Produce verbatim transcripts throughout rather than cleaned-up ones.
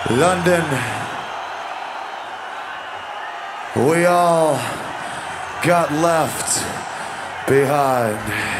London, we all got left behind.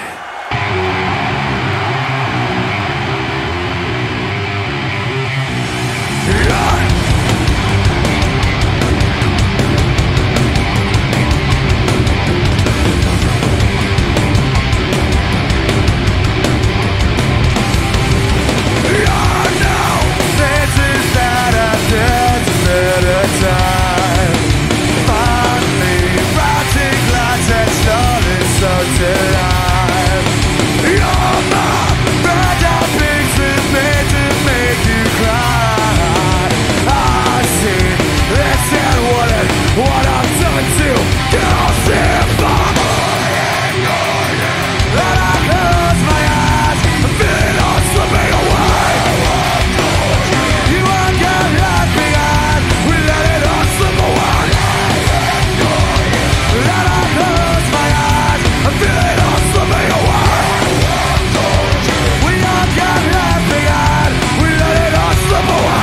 What I've done to calcify. Then I close my eyes, I feel it all slipping away. You won't get left behind, we let it all slip away. Then I close my eyes, I feel it all slipping away. We all got left behind, we let it all slip away.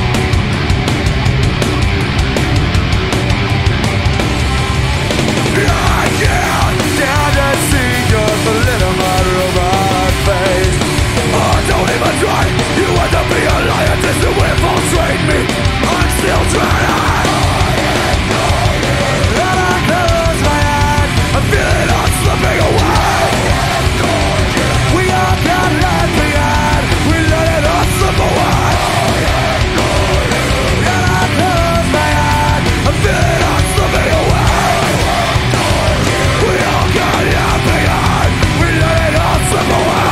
You want to be a liar, this is where frustrate me. I'm still trying. And I close my eyes, I feel it all slipping away. We all got left behind, we let it all slip away. And I close my eyes, I feel it all slipping away. We all got left behind, we let it all slip away.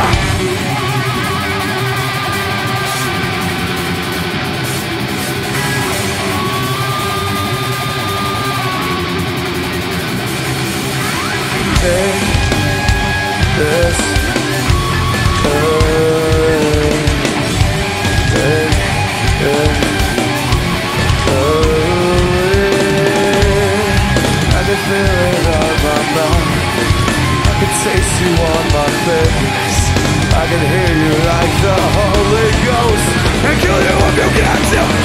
Take this away. Take it away. I can feel it on my mouth. I can taste you on my face. I can hear you like the Holy Ghost and kill you if you get to.